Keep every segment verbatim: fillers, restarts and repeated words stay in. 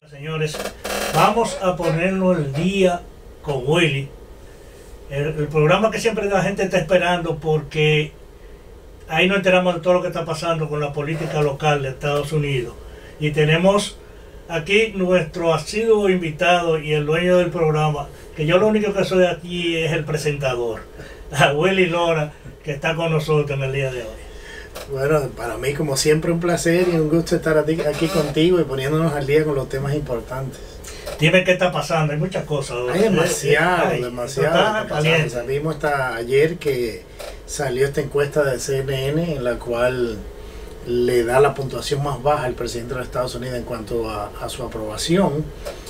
Señores, vamos a ponernos el día con Willy, el, el programa que siempre la gente está esperando, porque ahí nos enteramos de todo lo que está pasando con la política local de Estados Unidos. Y tenemos aquí nuestro asiduo invitado y el dueño del programa, que yo lo único que soy aquí es el presentador, a Willy Lora, que está con nosotros en el día de hoy. Bueno, para mí como siempre un placer y un gusto estar aquí contigo y poniéndonos al día con los temas importantes. Dime qué está pasando, hay muchas cosas. Hay demasiado, Ay, demasiado. O sea, vimos hasta ayer que salió esta encuesta de C N N en la cual le da la puntuación más baja al presidente de los Estados Unidos en cuanto a, a su aprobación,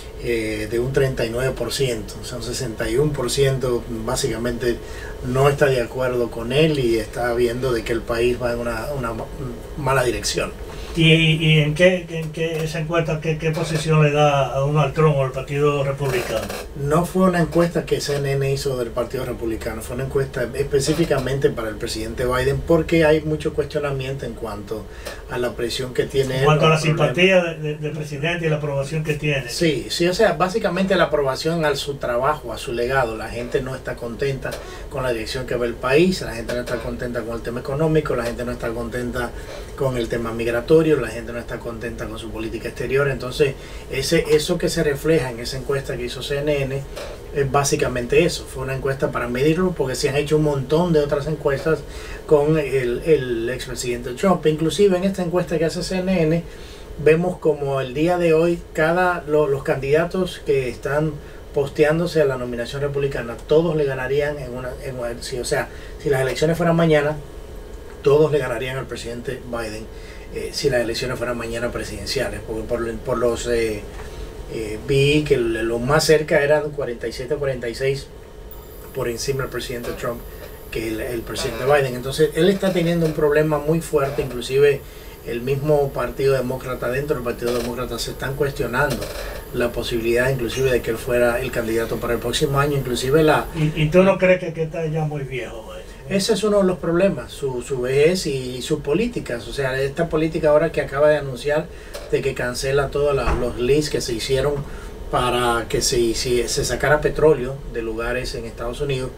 eh, de un treinta y nueve por ciento, o sea, un sesenta y uno por ciento básicamente no está de acuerdo con él y está viendo de que el país va en una, una mala dirección. ¿Y, y en, qué, en qué esa encuesta, qué, qué posición le da a Donald Trump o al Partido Republicano? No fue una encuesta que C N N hizo del Partido Republicano, fue una encuesta específicamente para el presidente Biden, porque hay mucho cuestionamiento en cuanto a la presión que tiene. En cuanto a la simpatía del de presidente y la aprobación que tiene. Sí, sí, o sea, básicamente la aprobación a su trabajo, a su legado. La gente no está contenta con la dirección que va el país, la gente no está contenta con el tema económico, la gente no está contenta con el tema migratorio, la gente no está contenta con su política exterior. Entonces ese, eso que se refleja en esa encuesta que hizo C N N es básicamente eso. Fue una encuesta para medirlo, porque se han hecho un montón de otras encuestas con el, el expresidente Trump. Inclusive en esta encuesta que hace C N N vemos como el día de hoy cada lo, los candidatos que están posteándose a la nominación republicana, todos le ganarían en una, en una si, o sea, si las elecciones fueran mañana, todos le ganarían al presidente Biden. Eh, si las elecciones fueran mañana presidenciales, porque por, por los eh, eh, vi que lo más cerca eran cuarenta y siete a cuarenta y seis por encima del presidente Trump que el, el presidente Biden. Entonces él está teniendo un problema muy fuerte. Inclusive el mismo partido demócrata, dentro del partido demócrata se están cuestionando la posibilidad inclusive de que él fuera el candidato para el próximo año. Inclusive la ¿Y, y tú no crees que, que está ya muy viejo? Ese es uno de los problemas, su, su vejez y sus políticas. O sea, esta política ahora que acaba de anunciar de que cancela todos los leases que se hicieron para que se, se, se sacara petróleo de lugares en Estados Unidos.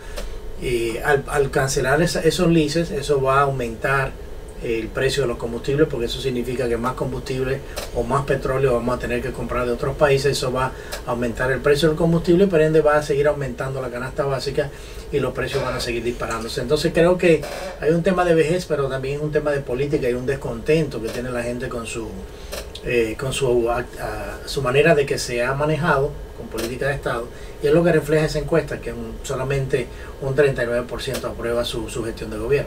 Y al, al cancelar esa, esos leases, eso va a aumentar el precio de los combustibles, porque eso significa que más combustible o más petróleo vamos a tener que comprar de otros países. Eso va a aumentar el precio del combustible, por ende va a seguir aumentando la canasta básica y los precios van a seguir disparándose. Entonces creo que hay un tema de vejez, pero también un tema de política y un descontento que tiene la gente con su eh, con su, a, a, su manera de que se ha manejado con política de Estado, y es lo que refleja esa encuesta, que un, solamente un treinta y nueve por ciento aprueba su, su gestión de gobierno.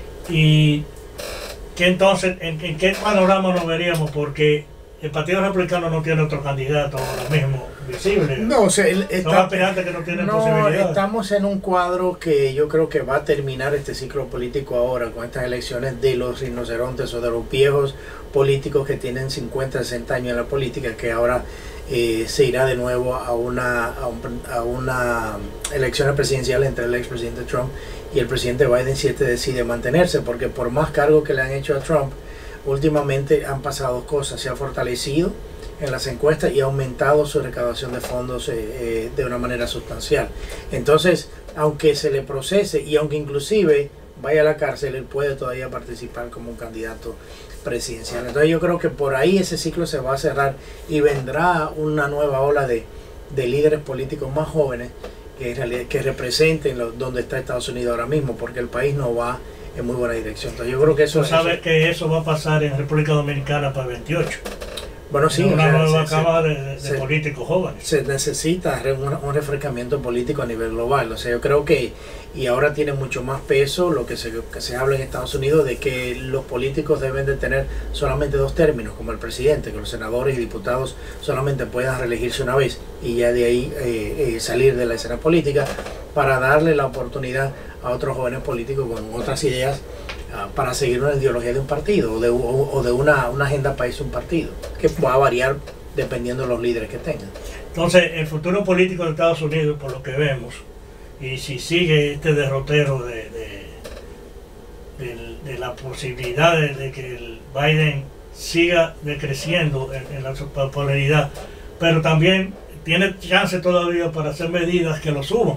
Y que entonces, ¿en, ¿en qué panorama nos veríamos? Porque el Partido Republicano no tiene otro candidato ahora mismo visible. No, o sea, él está, son aspirantes que no tienen no, posibilidades. Estamos en un cuadro que yo creo que va a terminar este ciclo político ahora con estas elecciones de los rinocerontes o de los viejos políticos que tienen cincuenta, sesenta años en la política, que ahora eh, se irá de nuevo a una, a, un, a una elección presidencial entre el expresidente Trump y el presidente Biden, si este decide mantenerse, porque por más cargos que le han hecho a Trump, últimamente han pasado cosas. Se ha fortalecido en las encuestas y ha aumentado su recaudación de fondos eh, eh, de una manera sustancial. Entonces, aunque se le procese y aunque inclusive vaya a la cárcel, él puede todavía participar como un candidato presidencial. Entonces yo creo que por ahí ese ciclo se va a cerrar y vendrá una nueva ola de, de líderes políticos más jóvenes que, en realidad, que representen lo, donde está Estados Unidos ahora mismo, porque el país no va en muy buena dirección. Entonces yo creo que eso... ¿Tú sabes eso, que eso va a pasar en República Dominicana para el veintiocho? Bueno, sí, una o sea, nueva se, cama se, de, de se, políticos jóvenes. Se necesita un, un refrescamiento político a nivel global. O sea, yo creo que, y ahora tiene mucho más peso lo que se, que se habla en Estados Unidos, de que los políticos deben de tener solamente dos términos, como el presidente, que los senadores y diputados solamente puedan reelegirse una vez y ya de ahí eh, eh, salir de la escena política, para darle la oportunidad a otros jóvenes políticos con otras ideas uh, para seguir una ideología de un partido o de, o, o de una, una agenda país de un partido, que va a variar dependiendo de los líderes que tengan. Entonces, el futuro político de Estados Unidos, por lo que vemos, y si sigue este derrotero de, de, de, de la posibilidad de, de que el Biden siga decreciendo en, en la popularidad, pero también tiene chance todavía para hacer medidas que lo suban.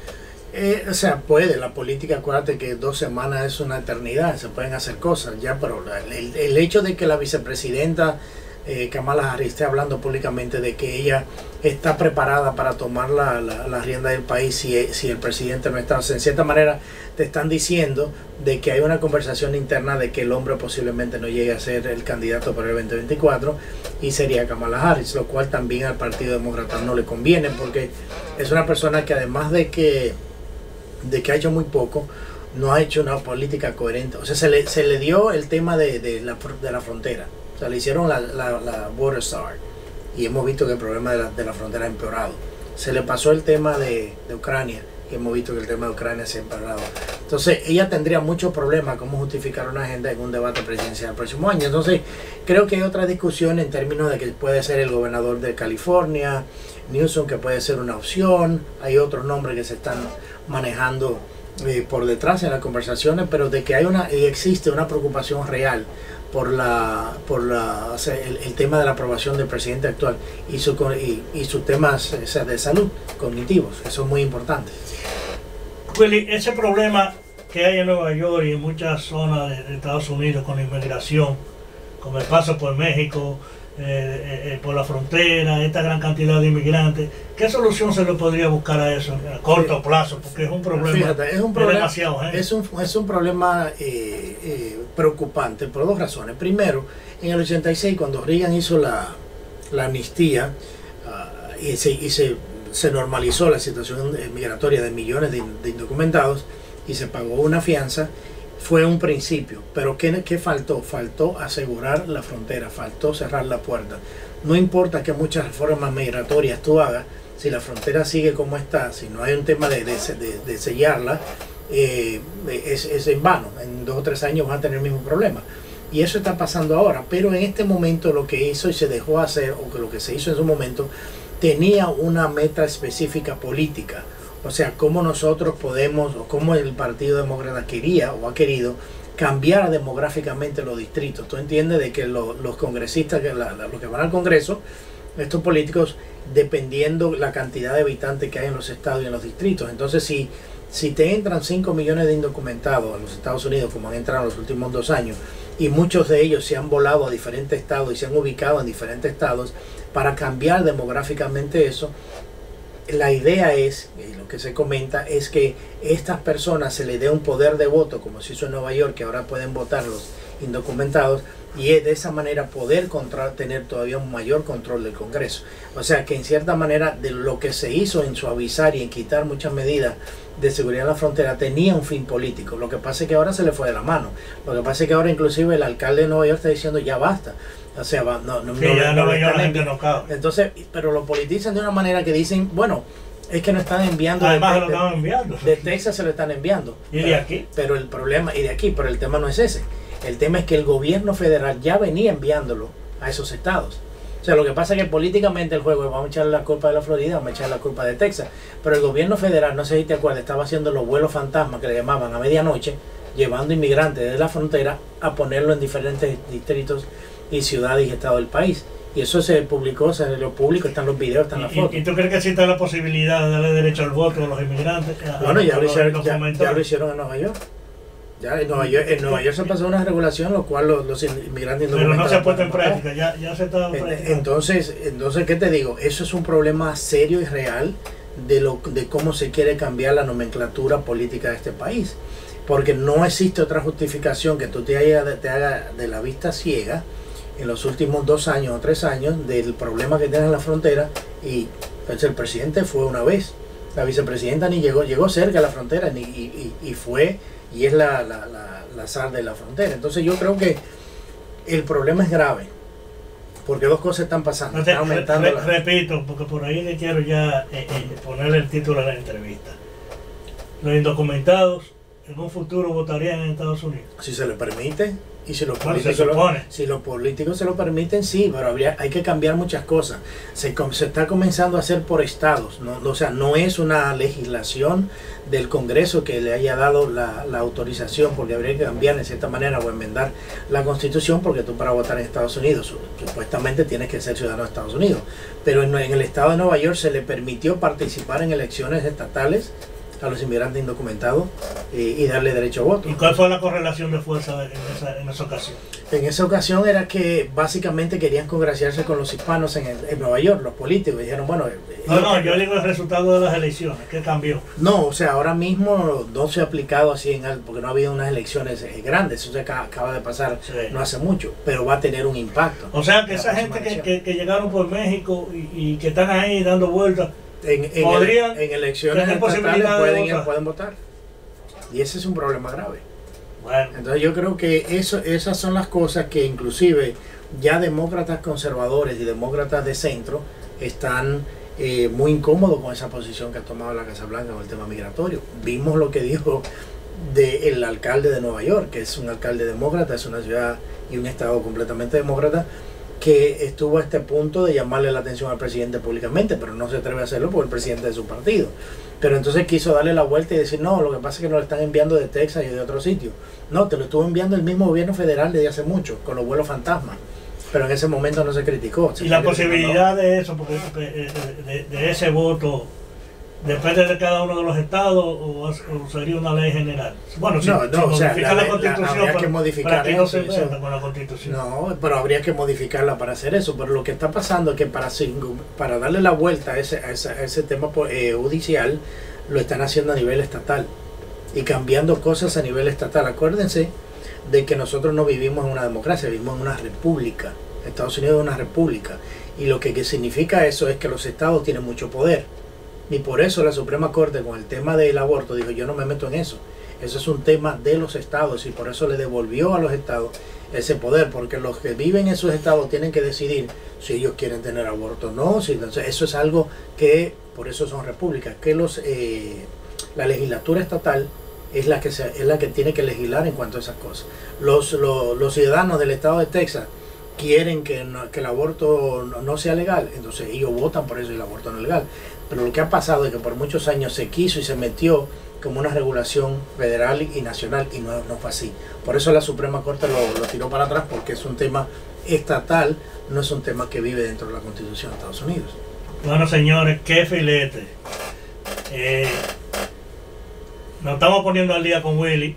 Eh, o sea, puede, la política, acuérdate que dos semanas es una eternidad, se pueden hacer cosas ya, pero el, el hecho de que la vicepresidenta eh, Kamala Harris esté hablando públicamente de que ella está preparada para tomar la, la, la rienda del país si, si el presidente no está, o sea, en cierta manera te están diciendo de que hay una conversación interna de que el hombre posiblemente no llegue a ser el candidato para el veinte veinticuatro y sería Kamala Harris, lo cual también al Partido Demócrata no le conviene porque es una persona que además de que de que ha hecho muy poco, no ha hecho una política coherente. O sea, se le, se le dio el tema de, de, la, de la frontera. O sea, le hicieron la, la, la Border Star y hemos visto que el problema de la, de la frontera ha empeorado. Se le pasó el tema de, de Ucrania y hemos visto que el tema de Ucrania se ha empeorado. Entonces, ella tendría muchos problemas cómo justificar una agenda en un debate presidencial el próximo año. Entonces, creo que hay otra discusión en términos de que puede ser el gobernador de California, Newsom, que puede ser una opción. Hay otros nombres que se están manejando eh, por detrás en las conversaciones, pero de que hay una existe una preocupación real por la por la o sea, el, el tema de la aprobación del presidente actual y su y, y sus temas o sea, de salud cognitivos, eso es muy importante. Willy, ese problema que hay en Nueva York y en muchas zonas de, de Estados Unidos con la inmigración, con el paso por México, Eh, eh, por la frontera, esta gran cantidad de inmigrantes, ¿qué solución se le podría buscar a eso a corto plazo? Porque es un problema, Fíjate, es un problema, demasiado, ¿eh? es, un, es un problema eh, eh, preocupante por dos razones. Primero, en el ochenta y seis, cuando Reagan hizo la, la amnistía uh, y, se, y se, se normalizó la situación migratoria de millones de, de indocumentados y se pagó una fianza, fue un principio, pero ¿qué, ¿qué faltó? Faltó asegurar la frontera, faltó cerrar la puerta. No importa que muchas reformas migratorias tú hagas, si la frontera sigue como está, si no hay un tema de, de, de, de sellarla, eh, es, es en vano. En dos o tres años van a tener el mismo problema. Y eso está pasando ahora, pero en este momento lo que hizo y se dejó hacer, o que lo que se hizo en su momento, tenía una meta específica política. O sea, cómo nosotros podemos, o cómo el Partido Demócrata quería o ha querido cambiar demográficamente los distritos. Tú entiendes de que lo, los congresistas, que la, la, los que van al Congreso, estos políticos, dependiendo la cantidad de habitantes que hay en los estados y en los distritos. Entonces, si, si te entran cinco millones de indocumentados a los Estados Unidos, como han entrado en los últimos dos años, y muchos de ellos se han volado a diferentes estados y se han ubicado en diferentes estados, para cambiar demográficamente eso, la idea es, y lo que se comenta, es que estas personas se les dé un poder de voto, como se hizo en Nueva York, que ahora pueden votar los indocumentados, y de esa manera poder contra, tener todavía un mayor control del Congreso. O sea que en cierta manera de lo que se hizo en suavizar y en quitar muchas medidas de seguridad en la frontera tenía un fin político. Lo que pasa es que ahora se le fue de la mano. Lo que pasa es que ahora inclusive el alcalde de Nueva York está diciendo ya basta. O sea, va, no, no, sí, no, ya no, no, no ya la gente no cabe. Entonces, pero lo politizan de una manera que dicen, bueno, es que no están enviando. Además de, lo estaban enviando. De Texas se lo están enviando. Y pero, de aquí. Pero el problema, y de aquí, pero el tema no es ese. El tema es que el gobierno federal ya venía enviándolo a esos estados. O sea, lo que pasa es que políticamente el juego es vamos a echarle la culpa de la Florida, vamos a echar la culpa de Texas. Pero el gobierno federal, no sé si te acuerdas, estaba haciendo los vuelos fantasmas que le llamaban a medianoche, llevando inmigrantes desde la frontera a ponerlo en diferentes distritos y ciudades y estados del país. Y eso se publicó, se lo público, están los videos, están las ¿Y, fotos. ¿Y tú crees que existe la posibilidad de darle derecho al voto a los inmigrantes? A, Bueno, ya a lo, hicieron, los ya, ya lo hicieron en Nueva York. Ya en Nueva York, en Nueva York se pasó una regulación, lo cual los, los inmigrantes pero no se ha puesto en práctica, ya, ya se está entonces, entonces, ¿qué te digo? Eso es un problema serio y real de, lo, de cómo se quiere cambiar la nomenclatura política de este país. Porque no existe otra justificación que tú te, haya, te haga de la vista ciega en los últimos dos años o tres años del problema que tiene en la frontera. Y pues, el presidente fue una vez, la vicepresidenta ni llegó, llegó cerca a la frontera ni, y, y, y fue y es la, la, la, la zar de la frontera. Entonces yo creo que el problema es grave porque dos cosas están pasando. No te, está aumentando re, la... Repito, porque por ahí le quiero ya eh, eh, ponerle el título a la entrevista. Los indocumentados en un futuro votarían en Estados Unidos. Si se le permite, Y si los, bueno, políticos lo, si los políticos se lo permiten, sí, pero habría, hay que cambiar muchas cosas. Se, se está comenzando a hacer por estados, ¿no? O sea, no es una legislación del Congreso que le haya dado la, la autorización, porque habría que cambiar de cierta manera o enmendar la Constitución, porque tú para votar en Estados Unidos supuestamente tienes que ser ciudadano de Estados Unidos. Pero en, en el estado de Nueva York se le permitió participar en elecciones estatales a los inmigrantes indocumentados eh, y darle derecho a voto. ¿Y cuál fue la correlación de fuerza en esa, en esa ocasión? En esa ocasión era que básicamente querían congraciarse con los hispanos en, el, en Nueva York, los políticos, dijeron, bueno... No, no, yo digo el resultado de las elecciones, ¿qué cambió? No, o sea, ahora mismo no se ha aplicado así, en algo, porque no ha habido unas elecciones eh, grandes, eso se acaba, acaba de pasar sí. no hace mucho, pero va a tener un impacto. O sea, que esa gente que, que, que llegaron por México y, y que están ahí dando vueltas, En, en, podrían el, en elecciones estatales pueden, pueden votar. Y ese es un problema grave. Bueno. Entonces yo creo que eso, esas son las cosas que inclusive ya demócratas conservadores y demócratas de centro están eh, muy incómodos con esa posición que ha tomado la Casa Blanca con el tema migratorio. Vimos lo que dijo de el alcalde de Nueva York, que es un alcalde demócrata, es una ciudad y un estado completamente demócrata, que estuvo a este punto de llamarle la atención al presidente públicamente, pero no se atreve a hacerlo por el presidente de su partido. Pero entonces quiso darle la vuelta y decir, no, lo que pasa es que nos lo están enviando de Texas y de otro sitio. No, te lo estuvo enviando el mismo gobierno federal desde hace mucho, con los vuelos fantasma. Pero en ese momento no se criticó. Se y la posibilidad de eso, porque de, de, de ese voto, depende de cada uno de los estados o, o sería una ley general. Bueno, si, no, no, si o sea, la, la Constitución, la, habría para, que modificar para que no se eso, meta con la Constitución. No, pero habría que modificarla para hacer eso. Pero lo que está pasando es que para, para darle la vuelta a ese, a ese, a ese tema eh, judicial, lo están haciendo a nivel estatal y cambiando cosas a nivel estatal. Acuérdense de que nosotros no vivimos en una democracia, vivimos en una república. Estados Unidos es una república. Y lo que, que significa eso es que los estados tienen mucho poder. Y por eso la Suprema Corte con el tema del aborto dijo, yo no me meto en eso. Eso es un tema de los estados y por eso le devolvió a los estados ese poder, porque los que viven en esos estados tienen que decidir si ellos quieren tener aborto o no. Si, entonces eso es algo que, por eso son repúblicas, que los eh, la legislatura estatal es la que se, es la que tiene que legislar en cuanto a esas cosas. Los, los, los ciudadanos del estado de Texas quieren que, no, que el aborto no, no sea legal, entonces ellos votan por eso y el aborto no es legal. Pero lo que ha pasado es que por muchos años se quiso y se metió como una regulación federal y nacional y no, no fue así. Por eso la Suprema Corte lo, lo tiró para atrás, porque es un tema estatal, no es un tema que vive dentro de la Constitución de Estados Unidos. Bueno, señores, qué filete. Eh, nos estamos poniendo al día con Willy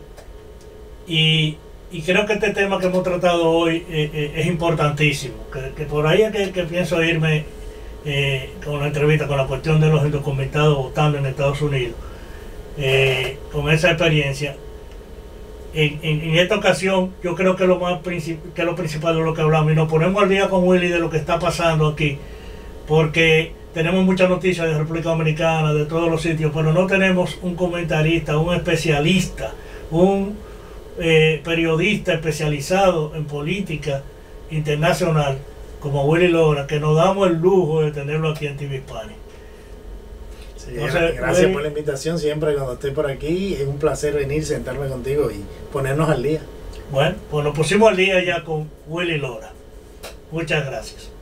y, y creo que este tema que hemos tratado hoy eh, eh, es importantísimo. Que, que por ahí es que, que pienso irme eh, con la entrevista, con la cuestión de los indocumentados votando en Estados Unidos. Eh, con esa experiencia en, en, en esta ocasión yo creo que lo más que lo principal de lo que hablamos, y nos ponemos al día con Willy de lo que está pasando aquí, porque tenemos muchas noticias de República Dominicana, de todos los sitios, pero no tenemos un comentarista, un especialista, un eh, periodista especializado en política internacional como Willy Lora, que nos damos el lujo de tenerlo aquí en T V Hispanic. Sí, Entonces, gracias Willy, por la invitación. Siempre cuando estoy por aquí es un placer venir, sentarme contigo y ponernos al día. Bueno, pues nos pusimos al día ya con Willy Lora. Muchas gracias.